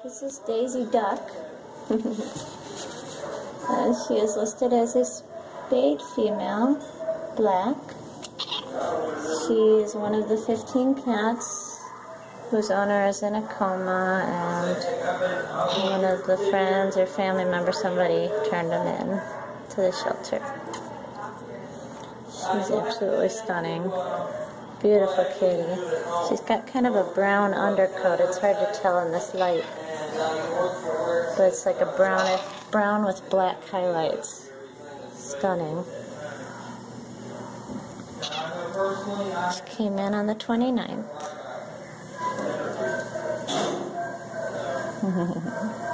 This is Daisy Duck. She is listed as a spayed female, black. She is one of the 15 cats whose owner is in a coma, and one of the friends or family members, somebody turned them in to the shelter. She's absolutely stunning. Beautiful kitty. She's got kind of a brown undercoat. It's hard to tell in this light, but it's like a brown with black highlights. Stunning. She came in on the 29th.